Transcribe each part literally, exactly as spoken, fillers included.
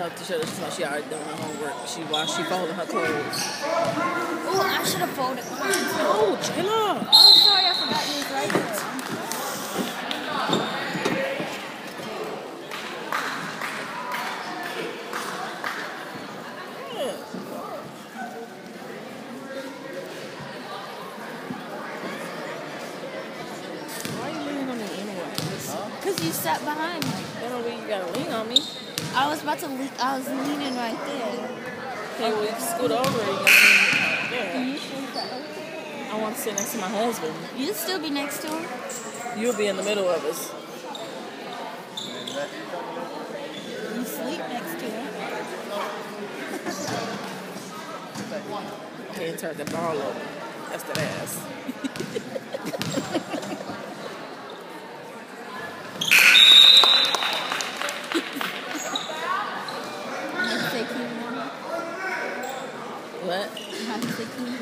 talked to her. She thought she already done her homework. She while she folded her clothes. Oh, I should have folded mine. Oh, Jayla. Oh, sorry, I forgot you was right there. Why are you leaning on me anyway? Because you sat behind me. That don't mean you gotta lean on me. I was about to lean. I was leaning right there. Okay, well, you can scoot over. You gotta lean there. You should have. I want to sit next to my husband. You'll still be next to him. You'll be in the middle of us. You sleep next to him. Can't turn the ball over. That's that ass. What? How to say cute?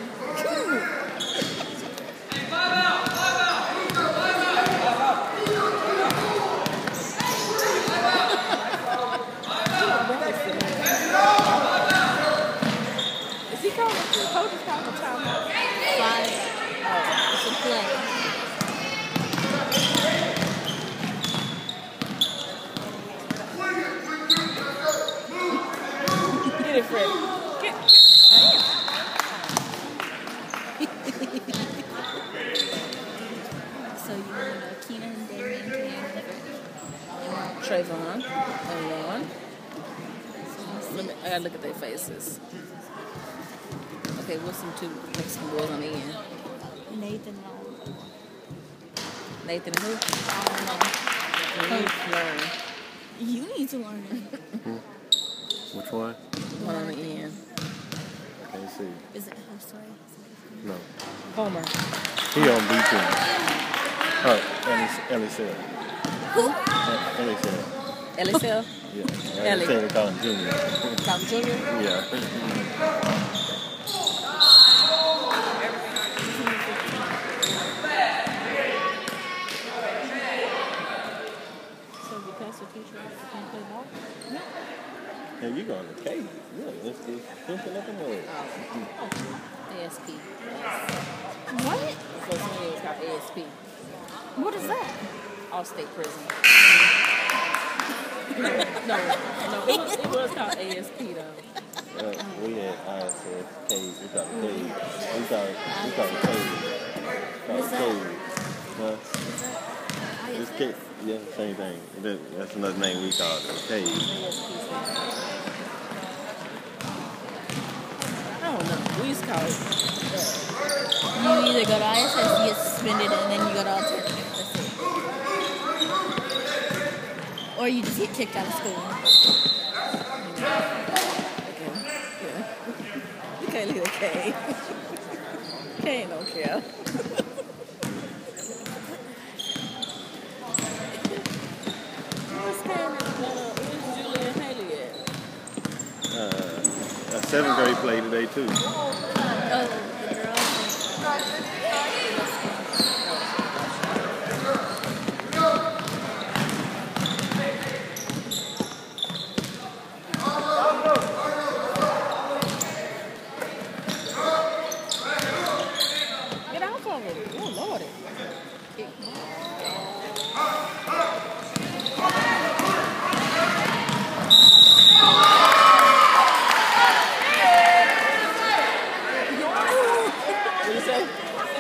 Is he calling the coach is calling the timeout? Five. Oh, it's a play. Get it, Fred. Get it. So you want to know Keenan and Damian King? Trayvon and Ron. Let me, I gotta look at their faces. Okay, what's some two Mexican boys on the end? Nathan Long. Nathan and who? I don't know. Coach Lauren. You need to learn it. Which one? One on the end. Can't see. Is it? Oh, sorry. No. Homer. He on B team. Oh, Ellie said. Who? Ellie said. Ellie Sell? Yeah. Ellie. Ellie said call him Junior. Tom Junior? Yeah. So because the teacher can't play ball? Hey, you going to cave. Yeah, let's do something up in there. A S P. What? The first one was called A S P. What is that? All-state prison. no, no, no, it was, it was called A S P though. Uh, we had I S S, cave. We call it cave. We call it, we call it cave. Call it cave. Huh? It's cave. Yeah, same thing. That, that's another name we call it, cave. I don't know. We used to call it. Uh, You either go to I S S, you get suspended, and then you go to alternative. That's it. Or you just get kicked out of school. okay. Yeah. You can't leave a K. K don't care. What's Where's Julie and Haley at? Uh, a seventh grade play today, too. Oh, the girls. Get off of him. Oh, Lordy. What you say?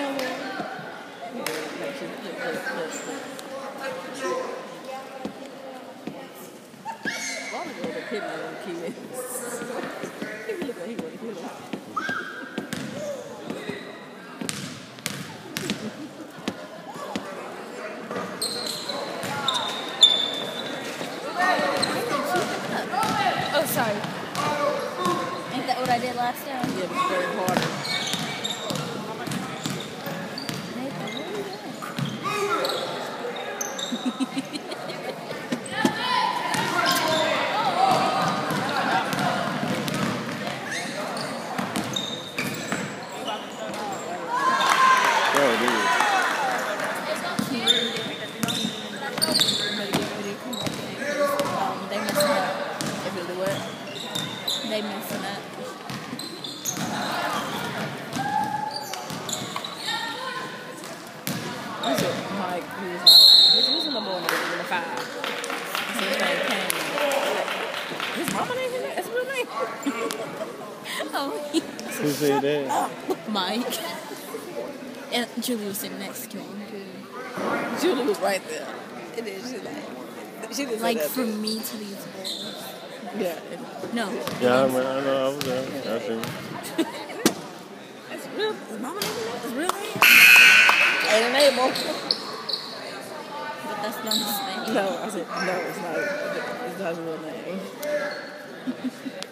Why would you go to pit with them kids? He look like he wanna kill him. Oh, sorry. Ain't that what I did last time? Yeah, but it's very hard. Nathan, what are you doing? Um, they must have. If it what? They messing up. That's it. Mike, he was like, who's the number one in the five? So his name came. His mama name in there? That's his real name? Oh, Who said that? Mike. And Julie was sitting next to him, too. Julie was right there. It is. She like, she didn't Like, say that from to- me to these boys. Yeah. And No. Yeah, I, mean, I know. I was there. I see. that's real. His mama name in there? His real name? Ain't a name, boy. But that's not his name. No, I said, no, it's not. It's not his real name.